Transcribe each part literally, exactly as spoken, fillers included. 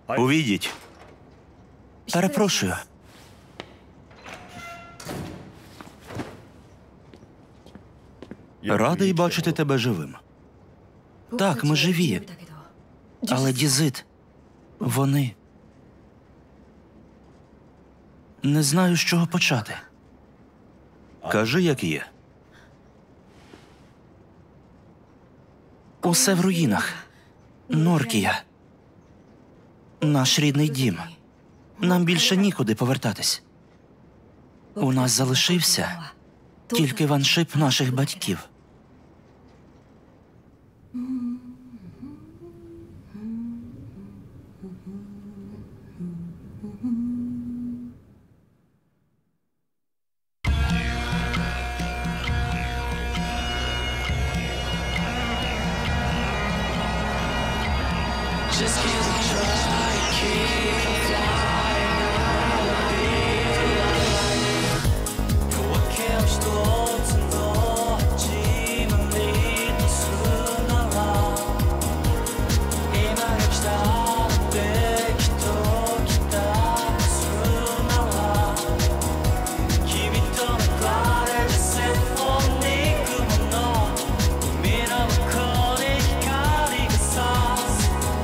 Увійдіть. Перепрошую. Радий бачити тебе живим. Так, ми живі. Але Дізит, вони... Не знаю, з чого почати. Кажи, як є. Усе в руїнах. Норкія. Наш рідний дім. Нам більше нікуди повертатись. У нас залишився тільки ваншип наших батьків. Just give it a try, keep flying, I'll be alive. What can I stop to know? 지금 need to soon arrive.今が来たってきっと来た soon arrive. 君と流れるシンフォニックもの海の向こうに光が差す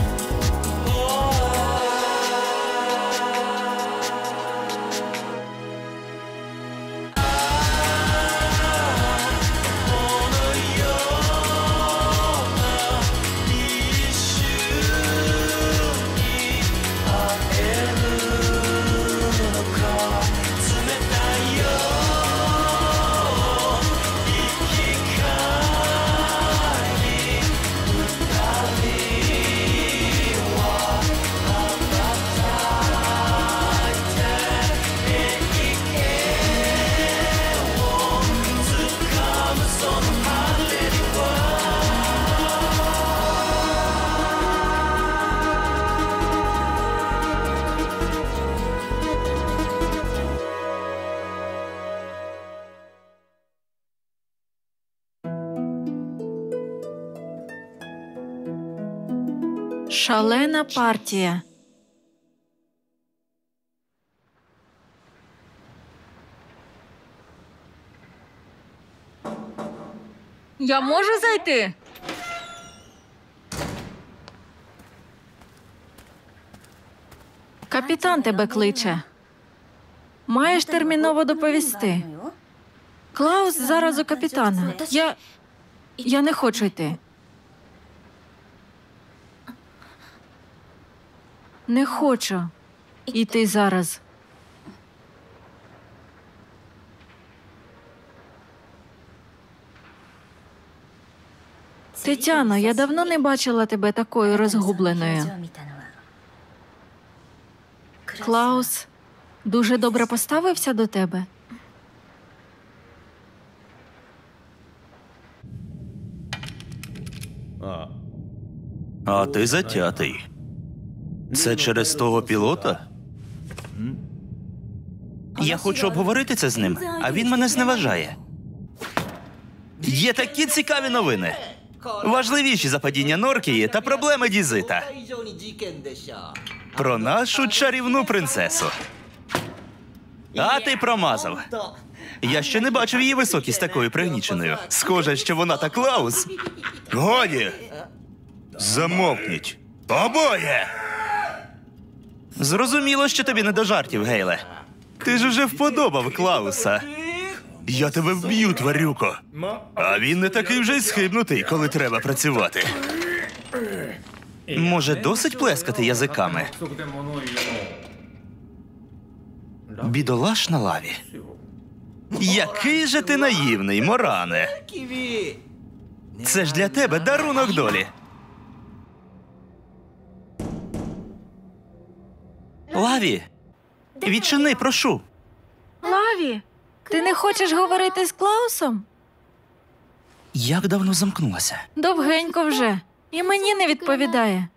Шалена партія. Я можу зайти? Капітан тебе кличе. Маєш терміново доповісти. Клаус зараз у капітана. Я... Я не хочу йти. Не хочу йти зараз. Тетяно, я давно не бачила тебе такою розгубленою. Клаус дуже добре поставився до тебе? А ти затятий. Це через того пілота? Я хочу обговорити це з ним, а він мене зневажає. Є такі цікаві новини. Важливіші за падіння Норкії та проблеми Дізита. Про нашу чарівну принцесу. А ти промазав. Я ще не бачив її високість такою пригніченою. Схоже, що вона та Клаус. Годі! Замовкніть. Обоє! Зрозуміло, що тобі не до жартів, Гейле. Ти ж уже вподобав Клауса. Я тебе вб'ю, тварюко. А він не такий вже й схибнутий, коли треба працювати. Може, досить плескати язиками? Бідолаш на лаві. Який же ти наївний, Моране. Це ж для тебе дарунок долі. Лаві, відчини, прошу. Лаві, ти не хочеш говорити з Клаусом? Як давно замкнулася? Довгенько вже. І мені не відповідає.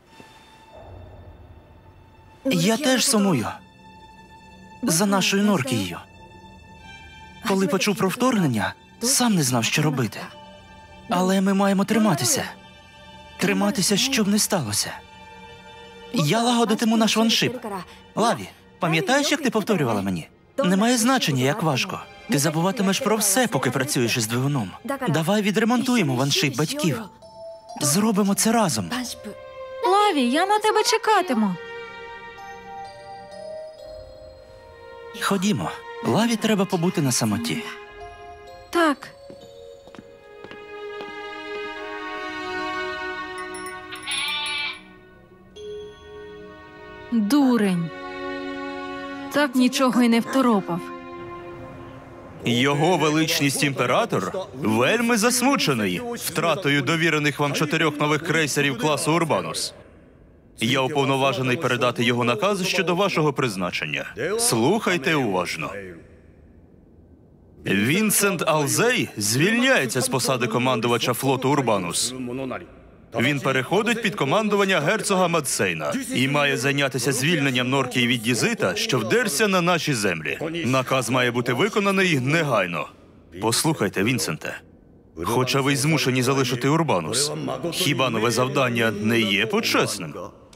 Я теж сумую. За нашою Норкією. Коли почув про вторгнення, сам не знав, що робити. Але ми маємо триматися. Триматися, щоб не сталося. Я лагодитиму наш ваншип. Лаві, пам'ятаєш, як ти повторювала мені? Немає значення, як важко. Ти забуватимеш про все, поки працюєш із двигуном. Давай відремонтуємо ваншип батьків. Зробимо це разом. Лаві, я на тебе чекатиму. Ходімо. Лаві треба побути на самоті. Так. Дурень. Так нічого й не второпав. Його величність імператор вельми засмучений втратою довірених вам чотирьох нових крейсерів класу Урбанус. Я уповноважений передати його наказ щодо вашого призначення. Слухайте уважно. Вінсент Алзей звільняється з посади командувача флоту Урбанус. Він переходить під командування герцога Мадсейна і має зайнятися звільненням Норкії від Дізита, що вдерся на наші землі. Наказ має бути виконаний негайно. Послухайте, Вінсенте. Хоча ви й змушені залишити Урбанус, хіба нове завдання не є почесним?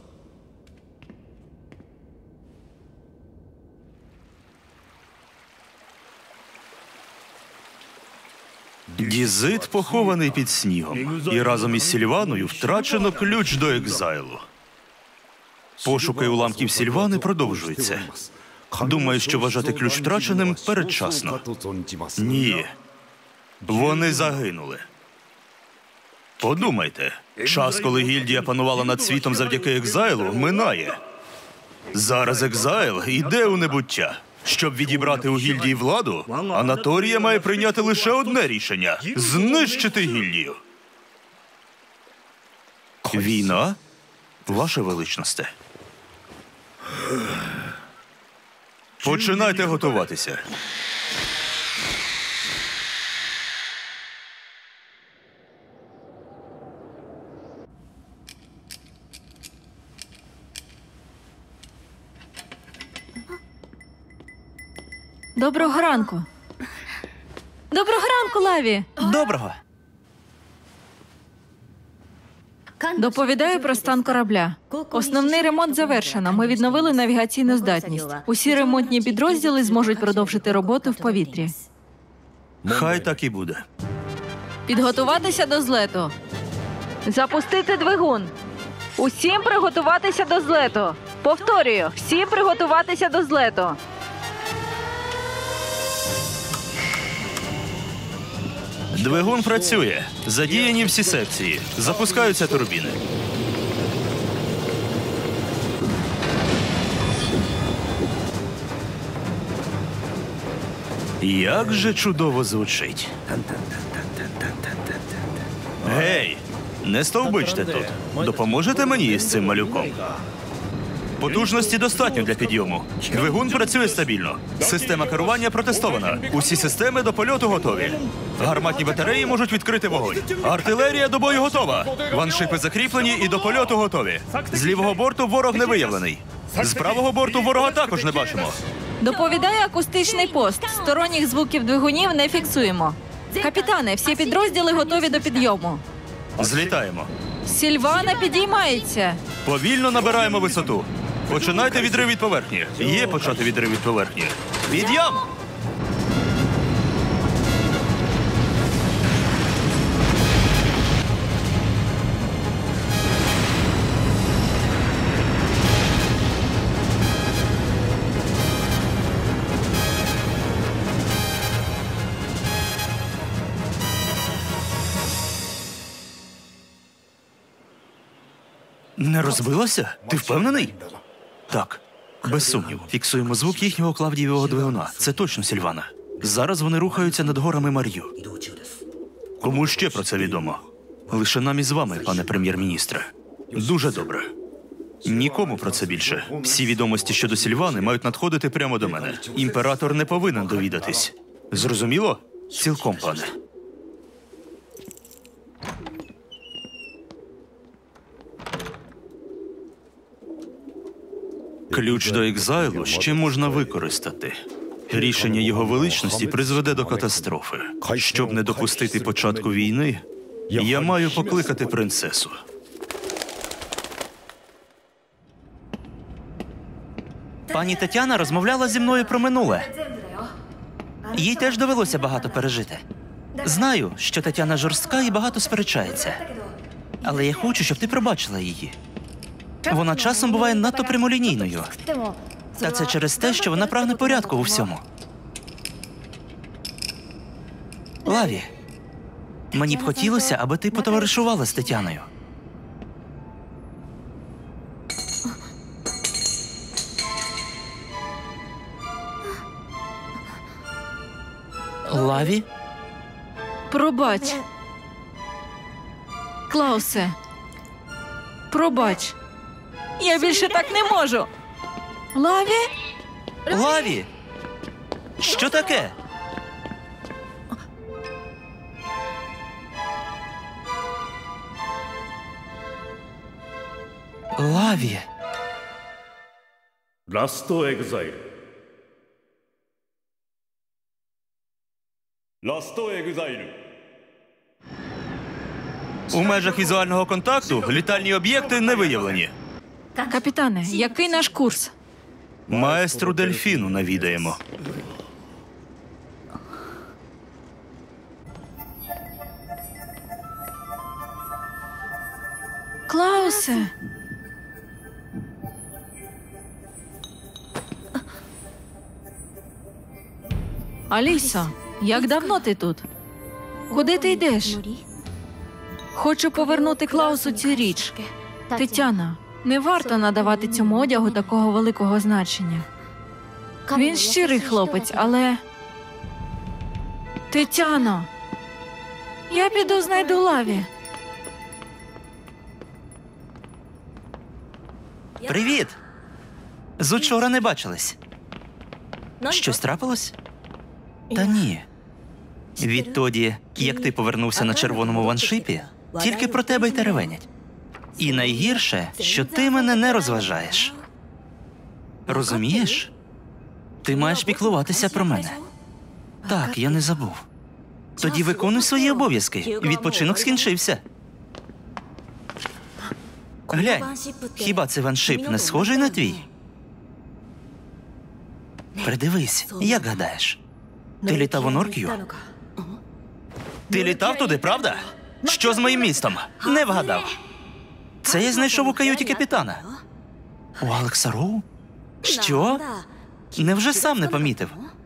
Дізит похований під снігом, і разом із Сільваною втрачено ключ до екзайлу. Пошуки уламків Сільвани продовжуються. Думаю, що вважати ключ втраченим передчасно. Ні. Вони загинули. Подумайте, час, коли гільдія панувала над світом завдяки екзайлу, минає. Зараз екзайл іде у небуття. Щоб відібрати у гільдії владу, Анаторія має прийняти лише одне рішення – знищити гільдію. Війна? Ваше величносте. Починайте готуватися. Доброго ранку. Доброго ранку, Лаві. Доброго. Доповідаю про стан корабля. Основний ремонт завершено. Ми відновили навігаційну здатність. Усі ремонтні підрозділи зможуть продовжити роботу в повітрі. Хай так і буде. Підготуватися до злету. Запустити двигун. Усім приготуватися до злету. Повторюю, всім приготуватися до злету. Двигун працює. Задіяні всі секції. Запускаються турбіни. Як же чудово звучить. Гей, не стовбичте тут. Допоможете мені із цим малюком? Потужності достатньо для підйому. Двигун працює стабільно. Система керування протестована. Усі системи до польоту готові. Гарматні батареї можуть відкрити вогонь. Артилерія до бою готова. Ваншипи закріплені і до польоту готові. З лівого борту ворог не виявлений. З правого борту ворога також не бачимо. Доповідає акустичний пост. Сторонніх звуків двигунів не фіксуємо. Капітане, всі підрозділи готові до підйому. Злітаємо. Сільвана підіймається. Повільно набираємо висоту. Починайте відрив від поверхні. Є почати відрив від поверхні. Підйом! Не розбилося? Ти впевнений? Так. Без сумніву. Фіксуємо звук їхнього Клавдієвого двигуна. Це точно Сільвана. Зараз вони рухаються над горами Мар'ю. Кому ще про це відомо? Лише нам із вами, пане прем'єр-міністре. Дуже добре. Нікому про це більше. Всі відомості щодо Сільвани мають надходити прямо до мене. Імператор не повинен довідатись. Зрозуміло? Цілком, пане. Ключ до екзайлу ще можна використати. Рішення його величності призведе до катастрофи. Щоб не допустити початку війни, я маю покликати принцесу. Пані Тетяна розмовляла зі мною про минуле. Їй теж довелося багато пережити. Знаю, що Тетяна жорстка і багато сперечається. Але я хочу, щоб ти пробачила її. Вона часом буває надто прямолінійною. Та це через те, що вона прагне порядку у всьому. Лаві, мені б хотілося, аби ти потоваришувала з Тетяною. Лаві? Пробач. Клаусе. Пробач. Я більше так не можу. Лаві? Лаві! Що таке? Лаві. ラストエグザイルラストエグザイル У межах візуального контакту літальні об'єкти не виявлені. Капітане, який наш курс? Маестру Дельфіну навідаємо. Клаусе. Алісо, як давно ти тут? Куди ти йдеш? Хочу повернути Клаусу цю річ. Тетяна, не варто надавати цьому одягу такого великого значення. Він щирий хлопець, але... Тетяно! Я піду знайду Лаві. Привіт! З учора не бачились. Щось трапилось? Та ні. Відтоді, як ти повернувся на червоному ваншипі, тільки про тебе й теревенять. І найгірше, що ти мене не розважаєш. Розумієш? Ти маєш піклуватися про мене. Так, я не забув. Тоді виконуй свої обов'язки. Відпочинок скінчився. Глянь, хіба цей ваншип не схожий на твій? Придивись, як гадаєш? Ти літав у Норкію? Ти літав туди, правда? Що з моїм містом? Не вгадав. Це я знайшов у каюті капітана. У Алекса Роу? Що? Невже сам не помітив?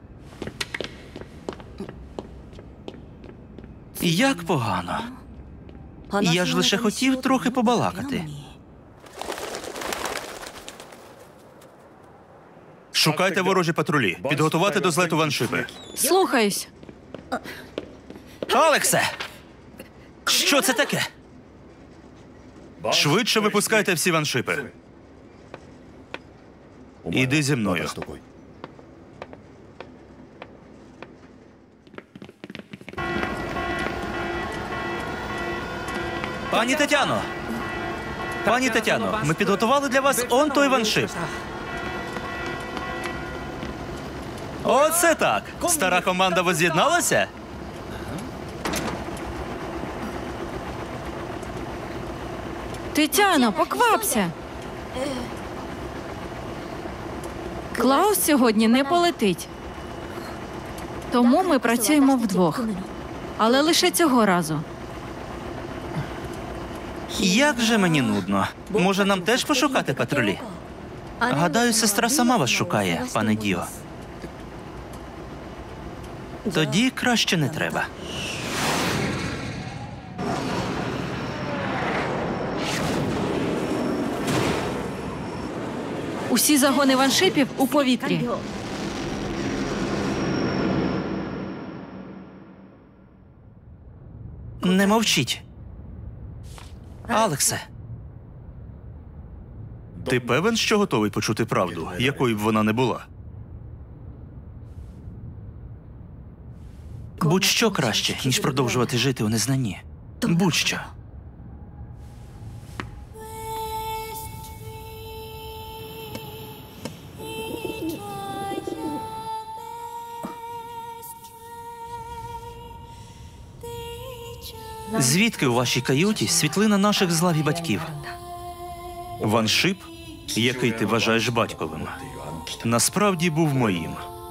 Як погано. Я ж лише хотів трохи побалакати. Шукайте ворожі патрулі. Підготувати до злету ваншипи. Слухаюсь. Алексе! Що це таке? Швидше випускайте всі ваншипи. Іди зі мною. Пані Тетяно! Пані Тетяно, ми підготували для вас он той ваншип. Оце так! Стара команда воз'єдналася? Тетяно, поквапся. Клаус сьогодні не полетить. Тому ми працюємо вдвох. Але лише цього разу. Як же мені нудно. Може, нам теж пошукати патрулі? Гадаю, сестра сама вас шукає, пане Діо. Тоді краще не треба. Усі загони ваншипів у повітрі. Не мовчіть. Алексе. Ти певен, що готовий почути правду, якою б вона не була? Будь-що краще, ніж продовжувати жити у незнанні. Будь-що. Звідки у вашій каюті світлина наших злав і батьків? Ваншип, який ти вважаєш батьковим, насправді був моїм.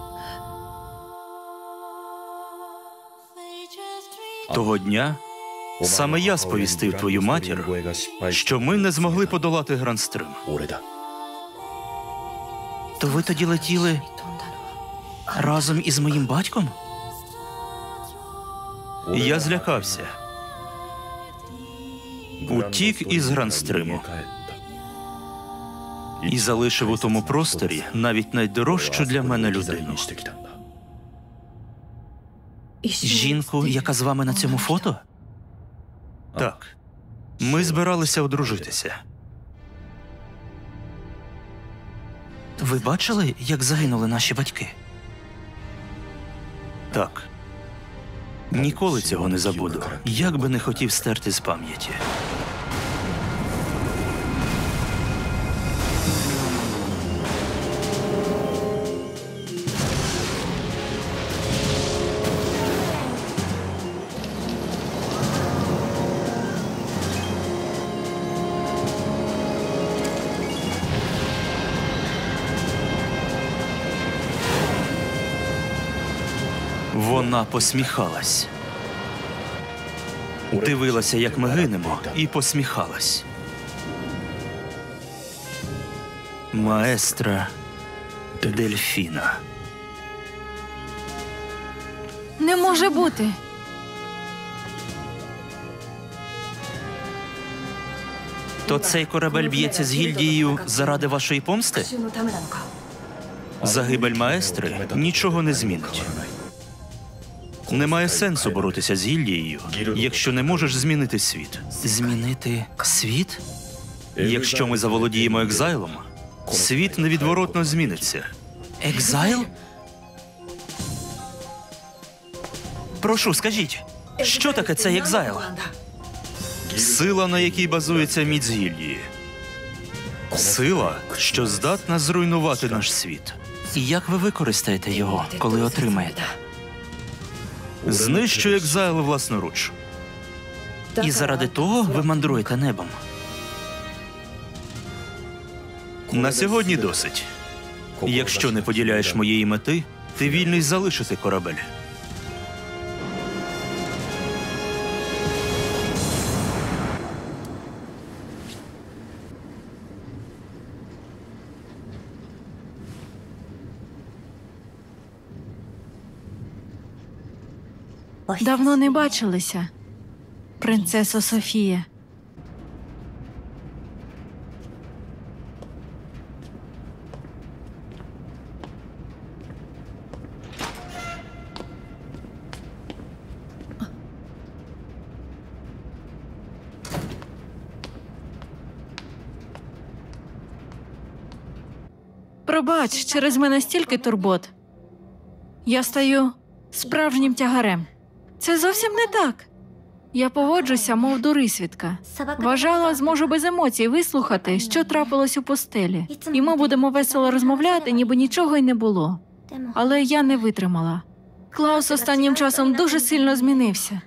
Того дня саме я сповістив твою матір, що ми не змогли подолати Грандстрим. То ви тоді летіли разом із моїм батьком? Я злякався. Утік із Грандстриму. І залишив у тому просторі навіть найдорожчу для мене людину. Жінку, яка з вами на цьому фото? Так. Ми збиралися одружитися. Ви бачили, як загинули наші батьки? Так. Ніколи цього не забуду, як би не хотів стерти з пам'яті. Вона посміхалась. Дивилася, як ми гинемо, і посміхалась. Маестра Дельфіна. Не може бути. То цей корабель б'ється з гільдією заради вашої помсти? Загибель маестри нічого не змінить. Немає сенсу боротися з гільдією, якщо не можеш змінити світ. Змінити світ? Якщо ми заволодіємо екзайлом, світ невідворотно зміниться. Екзайл? Прошу, скажіть, що таке цей екзайл? Сила, на якій базується міць гільдії. Сила, що здатна зруйнувати наш світ. І як ви використаєте його, коли отримаєте? Знищу екзайл власноруч. І заради того ви мандруєте небом. На сьогодні досить. Якщо не поділяєш моєї мети, ти вільний залишити корабель. Давно не бачилися, принцесо Софія. Пробач, через мене стільки турбот. Я стаю справжнім тягарем. Це зовсім не так. Я поводжуся, мов дурисвідка. Вважала, зможу без емоцій вислухати, що трапилось у постелі. І ми будемо весело розмовляти, ніби нічого й не було. Але я не витримала. Клаус останнім часом дуже сильно змінився.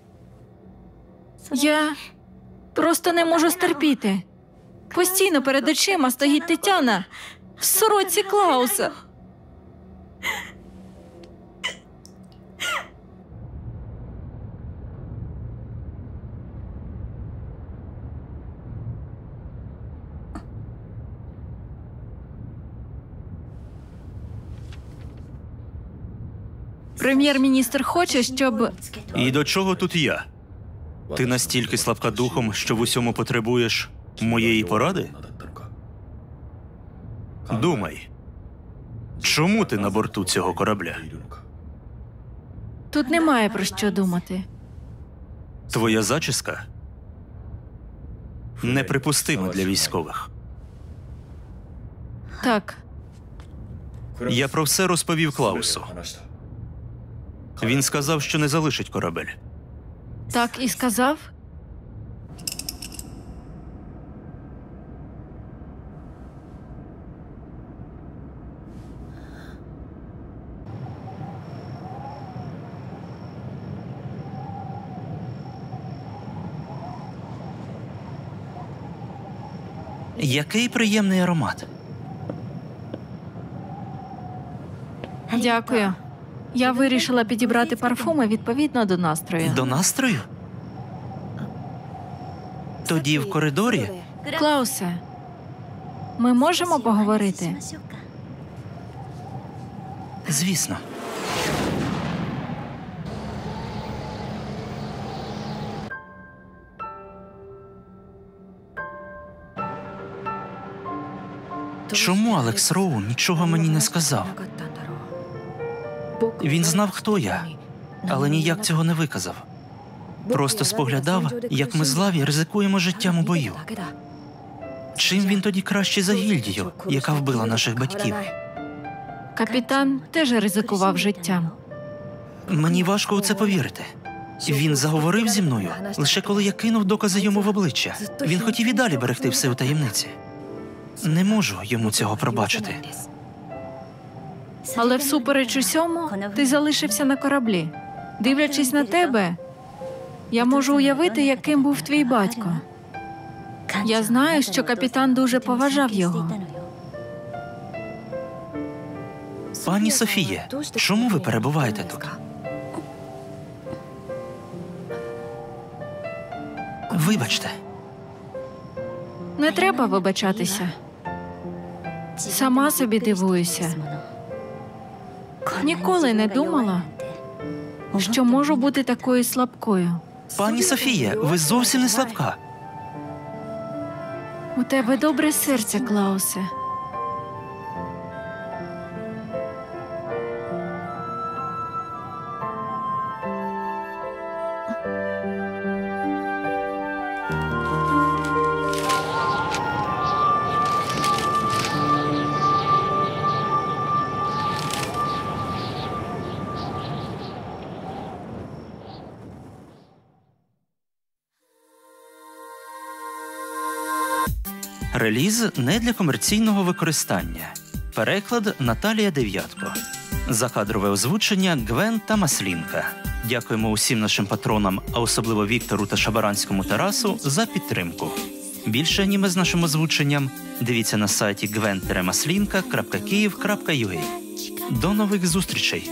Я просто не можу стерпіти. Постійно перед очима стоїть Тетяна в сорочці Клауса. Прем'єр-міністр хоче, щоб... І до чого тут я? Ти настільки слабка духом, що в усьому потребуєш моєї поради? Думай, чому ти на борту цього корабля? Тут немає про що думати. Твоя зачіска неприпустима для військових. Так, Я про все розповів Клаусу. Він сказав, що не залишить корабель. так і сказав. Який приємний аромат. Дякую. Я вирішила підібрати парфуми відповідно до настрою. До настрою? Тоді в коридорі? Клаусе, ми можемо поговорити? Звісно. Чому Алекс Роу нічого мені не сказав? Він знав, хто я, але ніяк цього не виказав. Просто споглядав, як ми з Лаві ризикуємо життям у бою. Чим він тоді краще за гільдію, яка вбила наших батьків? Капітан теж ризикував життям. Мені важко у це повірити. Він заговорив зі мною, лише коли я кинув докази йому в обличчя. Він хотів і далі берегти все у таємниці. Не можу йому цього пробачити. Але всупереч усьому, ти залишився на кораблі. Дивлячись на тебе, я можу уявити, яким був твій батько. Я знаю, що капітан дуже поважав його. Пані Софіє, чому ви перебуваєте тут? Вибачте. Не треба вибачатися. Сама собі дивуюся. Ніколи не думала, що можу бути такою слабкою. Пані Софіє, ви зовсім не слабка. У тебе добре серце, Клаусе. Реліз не для комерційного використання. Переклад Наталія Дев'ятко. Закадрове озвучення Гвен та Маслінка. Дякуємо усім нашим патронам, а особливо Віктору та Шабаранському Тарасу, за підтримку. Більше аніме з нашим озвученням дивіться на сайті гвен маслінка крапка київ крапка ю а. До нових зустрічей!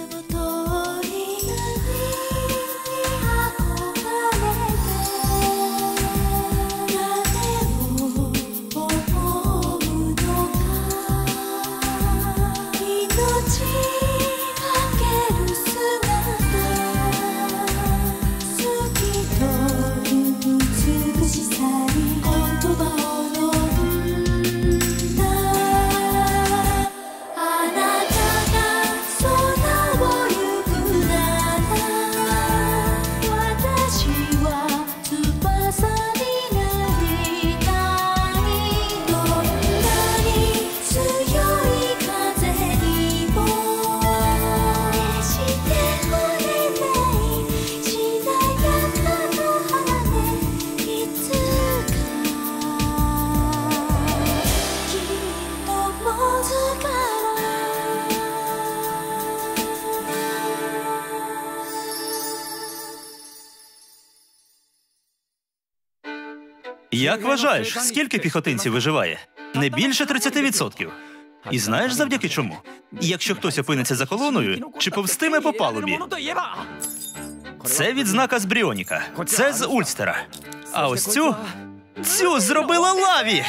Як вважаєш, скільки піхотинців виживає? Не більше тридцять відсотків. І знаєш, завдяки чому? Якщо хтось опиниться за колоною, чи повстиме по палубі? Це відзнака з Бріоніка. Це з Ульстера. А ось цю... Цю зробила Лаві!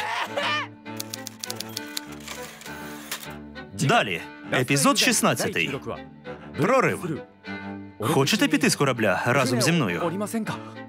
Далі. Епізод шістнадцятий. Прорив. Хочете піти з корабля разом зі мною?